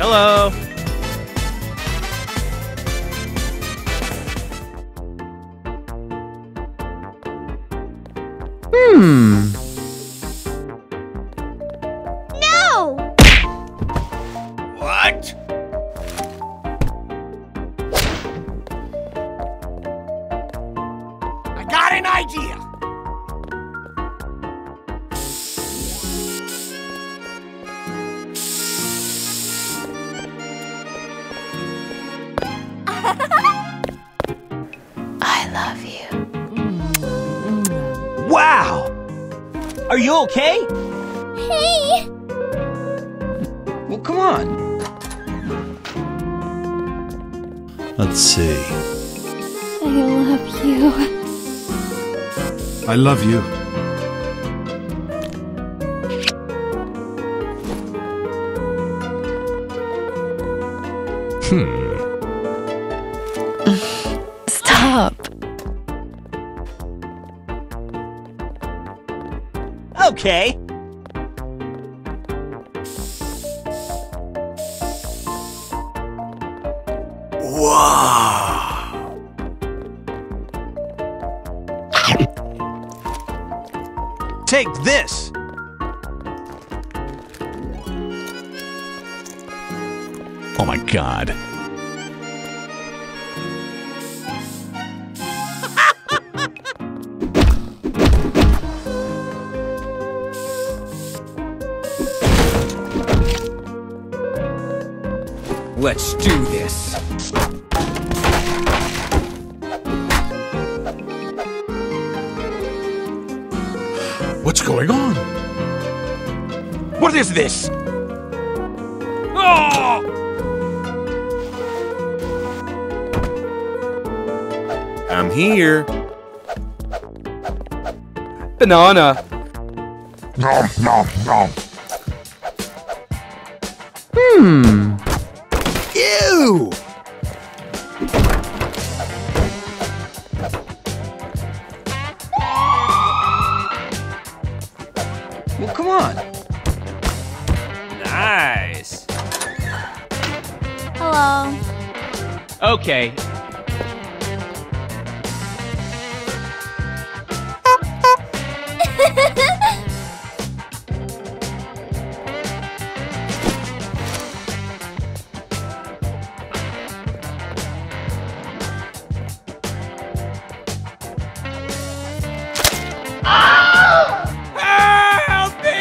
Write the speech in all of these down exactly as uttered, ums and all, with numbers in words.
Hello. Hmm. No! What? I got an idea! I love you. Wow! Are you okay? Hey! Well, come on. Let's see. I love you. I love you. Hmm. Stop. Okay. Wow! Take this! Oh my god. Let's do this. What's going on? What is this? Oh! I'm here. Banana. Nom, nom, nom. Hmm. Ew! Well, come on. Nice. Hello. Okay. Help me!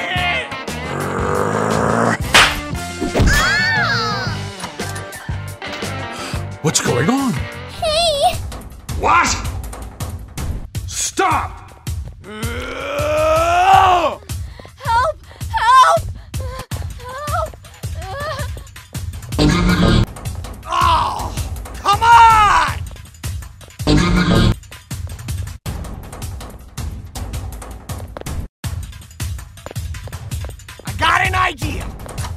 What's going on? Hey! What? Stop! Oh! Help! Help! Help! Oh! Come on! I got an idea!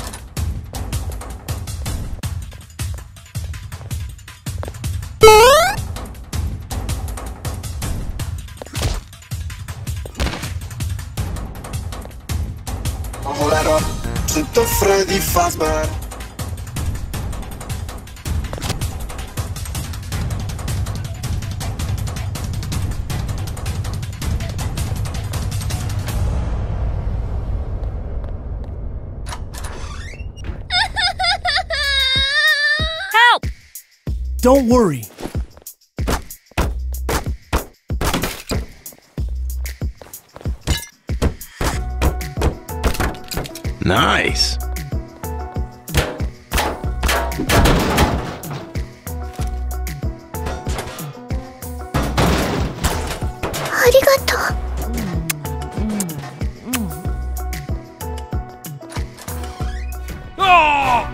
Let sento Freddy Fazbear. Help! Don't worry. Nice. Arigato. Oh!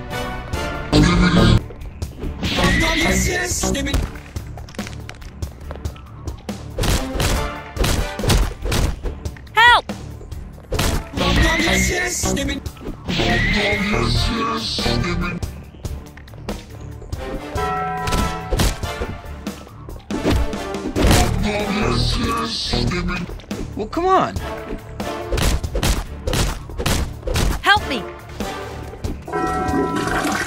Help! Well, come on. Help me!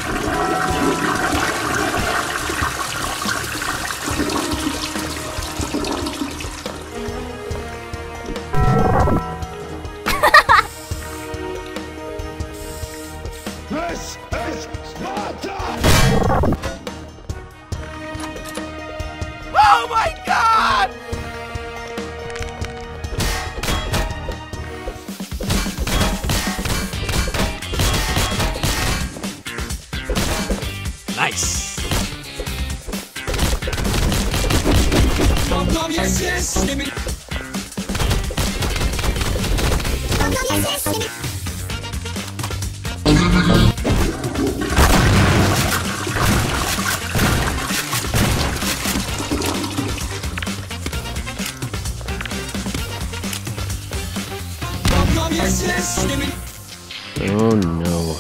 Oh no.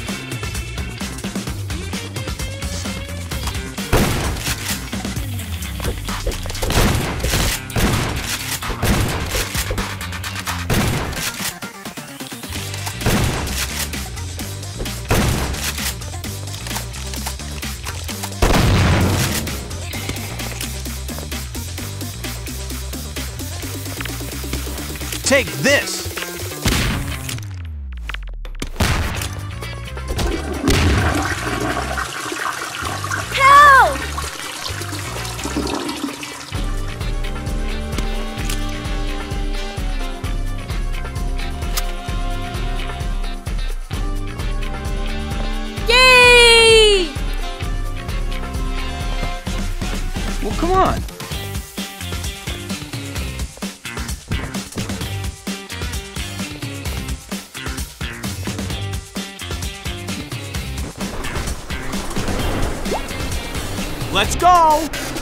Take this! Help! Yay! Well, come on. Let's go!